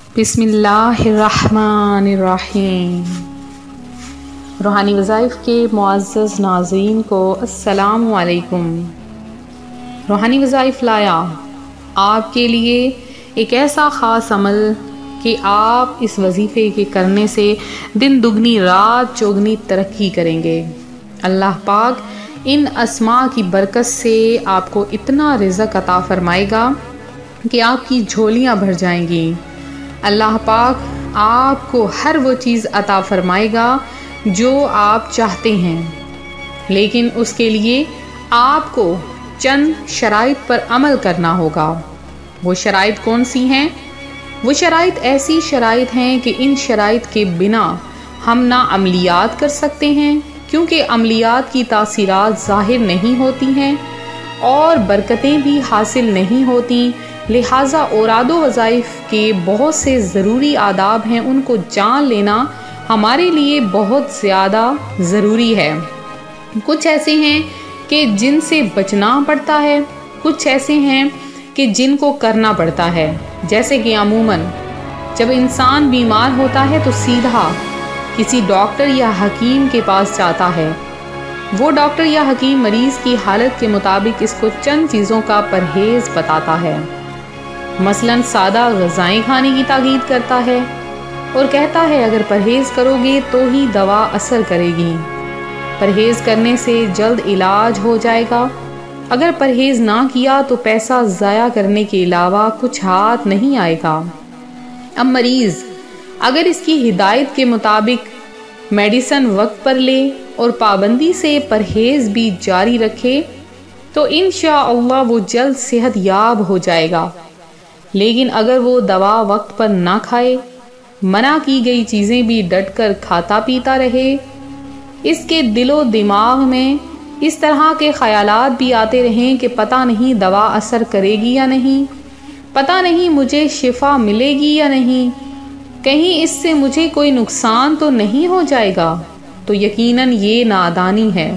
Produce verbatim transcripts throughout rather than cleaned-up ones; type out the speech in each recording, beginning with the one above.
बिस्मिल्लाहिर्रहमानिर्रहीम। रूहानी वज़ाइफ के मुअज़्ज़ज़ नाज़रीन को अस्सलामु अलैकुम। रूहानी वज़ाइफ लाया आपके लिए एक ऐसा ख़ास अमल कि आप इस वजीफ़े के करने से दिन दुगनी रात चौगनी तरक्की करेंगे। अल्लाह पाक इन अस्मा की बरकत से आपको इतना रिज़्क़ अता फ़रमाएगा कि आपकी झोलियाँ भर जाएंगी। अल्लाह पाक आपको हर वो चीज़ अता फ़रमाएगा जो आप चाहते हैं, लेकिन उसके लिए आपको चंद शराइत पर अमल करना होगा। वो शराइत कौन सी हैं? वो शराइत ऐसी शराइत हैं कि इन शराइत के बिना हम ना अमलियात कर सकते हैं, क्योंकि अमलियात की तासीरात ज़ाहिर नहीं होती हैं और बरकतें भी हासिल नहीं होती। लिहाजा औरादो वज़ाइफ के बहुत से ज़रूरी आदाब हैं, उनको जान लेना हमारे लिए बहुत ज़्यादा ज़रूरी है। कुछ ऐसे हैं कि जिनसे बचना पड़ता है, कुछ ऐसे हैं कि जिनको करना पड़ता है। जैसे कि अमूमन जब इंसान बीमार होता है तो सीधा किसी डॉक्टर या हकीम के पास जाता है। वो डॉक्टर या हकीम मरीज़ की हालत के मुताबिक इसको चंद चीज़ों का परहेज़ बताता है। मसलन सादा ग़िज़ाएँ खाने की ताकीद करता है और कहता है अगर परहेज़ करोगे तो ही दवा असर करेगी। परहेज़ करने से जल्द इलाज हो जाएगा। अगर परहेज़ ना किया तो पैसा ज़ाया करने के अलावा कुछ हाथ नहीं आएगा। अब मरीज़ अगर इसकी हिदायत के मुताबिक मेडिसन वक्त पर ले और पाबंदी से परहेज़ भी जारी रखे तो इंशाअल्लाह वो जल्द सेहत याब हो जाएगा। लेकिन अगर वो दवा वक्त पर ना खाए, मना की गई चीज़ें भी डट कर खाता पीता रहे, इसके दिलो दिमाग में इस तरह के ख़यालात भी आते रहें कि पता नहीं दवा असर करेगी या नहीं, पता नहीं मुझे शिफा मिलेगी या नहीं, कहीं इससे मुझे कोई नुकसान तो नहीं हो जाएगा, तो यकीनन ये नादानी है।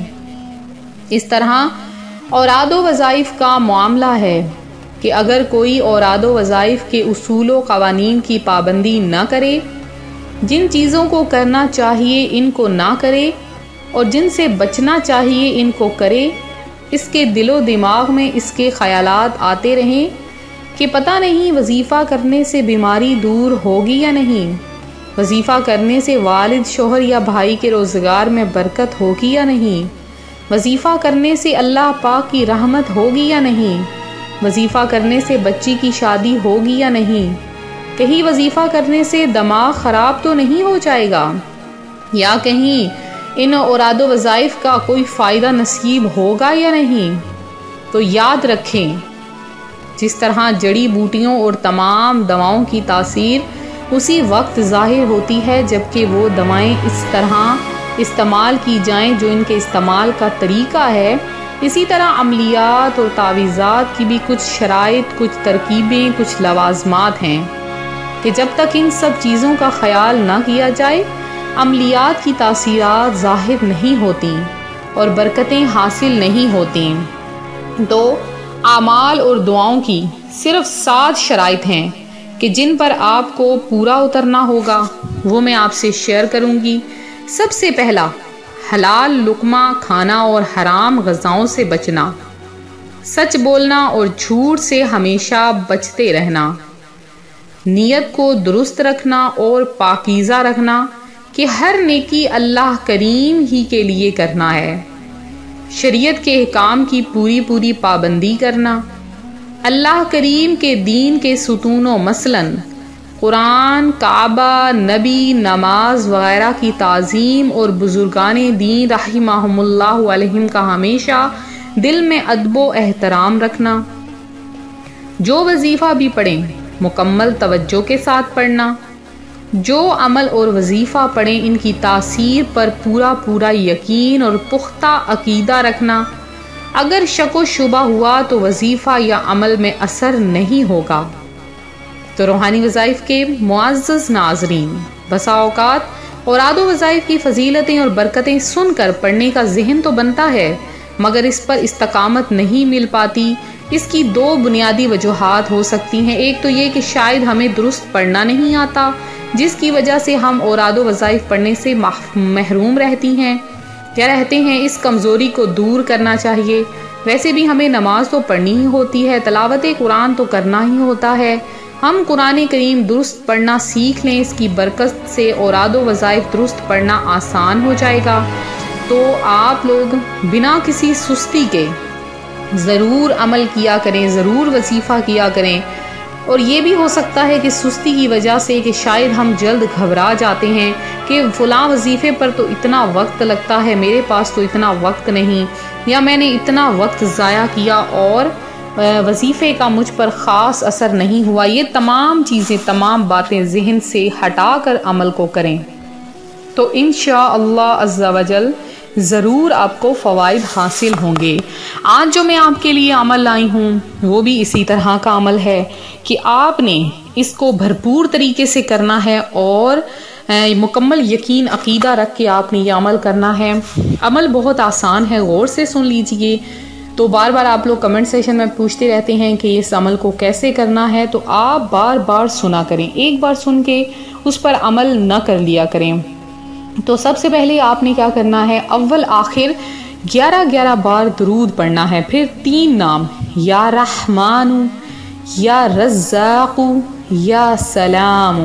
इस तरह औरादो वज़ाइफ का मामला है कि अगर कोई औरादो वज़ाइफ के उसूलों क़वानीन की पाबंदी ना करे, जिन चीज़ों को करना चाहिए इनको ना करे और जिनसे बचना चाहिए इनको करे, इसके दिलो दिमाग में इसके ख़यालात आते रहें कि पता नहीं वजीफ़ा करने से बीमारी दूर होगी या नहीं, वजीफ़ा करने से वालिद शोहर या भाई के रोज़गार में बरकत होगी या नहीं, वजीफ़ा करने से अल्लाह पाक की रहमत होगी या नहीं, वजीफ़ा करने से बच्ची की शादी होगी या नहीं, कहीं वजीफ़ा करने से दिमाग ख़राब तो नहीं हो जाएगा, या कहीं इन औरादो वज़ाइफ का कोई फ़ायदा नसीब होगा या नहीं। तो याद रखें, जिस तरह जड़ी बूटियों और तमाम दवाओं की तासीर उसी वक्त ज़ाहिर होती है जबकि वो दवाएं इस तरह इस्तेमाल की जाएं जो इनके इस्तेमाल का तरीका है, इसी तरह अमलियात और तावीज़ात की भी कुछ शराइत, कुछ तरकीबें, कुछ लवाज़मात हैं कि जब तक इन सब चीज़ों का ख्याल ना किया जाए अमलियात की तासीरात ज़ाहिर नहीं होती और बरकतें हासिल नहीं होती। तो आमाल और दुआओं की सिर्फ सात शराइत हैं कि जिन पर आपको पूरा उतरना होगा, वो मैं आपसे शेयर करूँगी। सबसे पहला, हलाल लुक़मा खाना और हराम ग़िज़ाओं से बचना, सच बोलना और झूठ से हमेशा बचते रहना, नीयत को दुरुस्त रखना और पाकीज़ा रखना कि हर नेकी अल्लाह करीम ही के लिए करना है, शरीयत के अहकाम की पूरी पूरी पाबंदी करना, अल्लाह करीम के दीन के सुतूनों मसलन कुरान, काबा, नबी, नमाज वगैरह की ताज़ीम और बुजुर्गाने दीन रहिमहुमुल्लाहु अलैहिम का हमेशा दिल में अदबो एहतराम रखना, जो वजीफ़ा भी पढ़ें मुकम्मल तवज्जो के साथ पढ़ना, जो अमल और वजीफ़ा पढ़ें इनकी तासीर पर पूरा पूरा यकीन और पुख्ता अकीदा रखना। अगर शक व शुबा हुआ तो वजीफ़ा या अमल में असर नहीं होगा। तो रूहानी वज़ाइफ के मुअज़्ज़ज़ नाज़रीन, बसा औक़ात औरादो वज़ाइफ की फ़जीलतें और बरकतें सुनकर पढ़ने का ज़हन तो बनता है, मगर इस पर इस्तकामत नहीं मिल पाती। اس کی دو بنیادی وجوہات ہو سکتی ہیں۔ ایک تو یہ کہ شاید ہمیں درست پڑھنا نہیں آتا، جس کی وجہ سے ہم اوراد و وظائف پڑھنے سے محروم رہتی ہیں یا رہتے ہیں۔ اس کمزوری کو دور کرنا چاہیے۔ ویسے بھی ہمیں نماز تو پڑھنی ہی ہوتی ہے، تلاوت قرآن تو کرنا ہی ہوتا ہے۔ ہم قرآن کریم درست پڑھنا سیکھ لیں، اس کی برکت سے اوراد و وظائف درست پڑھنا آسان ہو جائے گا۔ تو آپ لوگ بنا کسی سستی کے ضرور عمل کیا کریں، ضرور وظیفہ کیا کریں۔ اور یہ بھی ہو سکتا ہے کہ سستی کی وجہ سے کہ شاید ہم جلد گھبرا جاتے ہیں کہ فلاں وظیفے پر تو اتنا وقت لگتا ہے، میرے پاس تو اتنا وقت نہیں، یا میں نے اتنا وقت ضائع کیا اور وظیفے کا مجھ پر خاص اثر نہیں ہوا۔ یہ تمام چیزیں، تمام باتیں ذہن سے ہٹا کر عمل کو کریں تو انشاءاللہ عز و جل ضرور آپ کو فوائد حاصل ہوں گے۔ آج جو میں آپ کے لیے عمل لائی ہوں وہ بھی اسی طرح کا عمل ہے کہ آپ نے اس کو بھرپور طریقے سے کرنا ہے اور مکمل یقین عقیدہ رکھ کے آپ نے یہ عمل کرنا ہے۔ عمل بہت آسان ہے، غور سے سن لیجئے۔ تو بار بار آپ لوگ کمنٹ سیشن میں پوچھتے رہتے ہیں کہ اس عمل کو کیسے کرنا ہے، تو آپ بار بار سنا کریں، ایک بار سن کے اس پر عمل نہ کر لیا کریں۔ تو سب سے پہلے آپ نے کیا کرنا ہے، اول آخر گیارہ گیارہ بار درود پڑھنا ہے، پھر تین نام یا رحمان، یا رزاق، یا سلام۔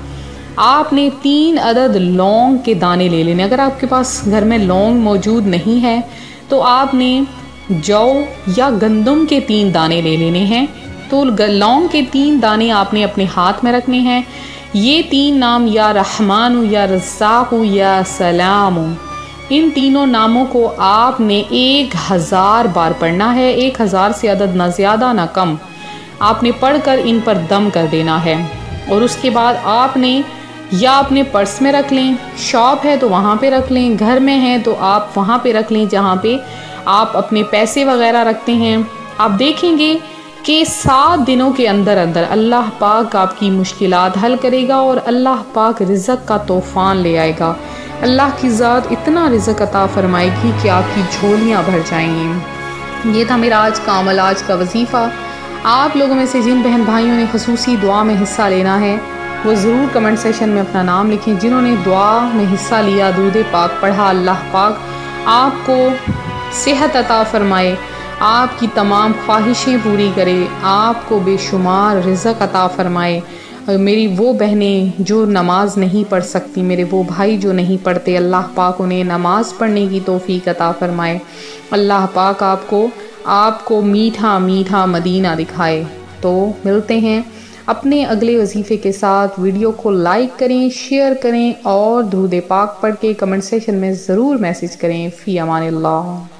آپ نے تین عدد لونگ کے دانے لے لینے۔ اگر آپ کے پاس گھر میں لونگ موجود نہیں ہے تو آپ نے جو یا گندم کے تین دانے لے لینے ہیں۔ تو لونگ کے تین دانے آپ نے اپنے ہاتھ میں رکھنے ہیں۔ یہ تین نام یا رحمان، یا رزاق، یا سلام، ان تینوں ناموں کو آپ نے ایک ہزار بار پڑھنا ہے۔ ایک ہزار سے عدد نہ زیادہ نہ کم آپ نے پڑھ کر ان پر دم کر دینا ہے۔ اور اس کے بعد آپ نے یا اپنے پرس میں رکھ لیں، شاپ ہے تو وہاں پہ رکھ لیں، گھر میں ہیں تو آپ وہاں پہ رکھ لیں جہاں پہ آپ اپنے پیسے وغیرہ رکھتے ہیں۔ آپ دیکھیں گے کہ سات دنوں کے اندر اندر اللہ پاک آپ کی مشکلات حل کرے گا اور اللہ پاک رزق کا طوفان لے آئے گا۔ اللہ کی ذات اتنا رزق عطا فرمائے گی کہ آپ کی جھولیاں بھر جائیں گی۔ یہ تھا میرا آج کا عمل، آج کا وظیفہ۔ آپ لوگوں میں سے جن بہن بھائیوں نے خصوصی دعا میں حصہ لینا ہے وہ ضرور کمنٹ سیشن میں اپنا نام لکھیں۔ جنہوں نے دعا میں حصہ لیا، درود پاک پڑھا، اللہ پاک آپ کو صحت عطا فرمائے، آپ کی تمام خواہشیں پوری کرے، آپ کو بے شمار رزق عطا فرمائے۔ میری وہ بہنیں جو نماز نہیں پڑھ سکتی، میرے وہ بھائی جو نہیں پڑھتے، اللہ پاک انہیں نماز پڑھنے کی توفیق عطا فرمائے۔ اللہ پاک آپ کو آپ کو میٹھا میٹھا مدینہ دکھائے۔ تو ملتے ہیں اپنے اگلے وظیفے کے ساتھ۔ ویڈیو کو لائک کریں، شیئر کریں اور درود پاک پڑھ کے کمنٹ سیکشن میں ضرور میسج کریں۔ فی امان اللہ۔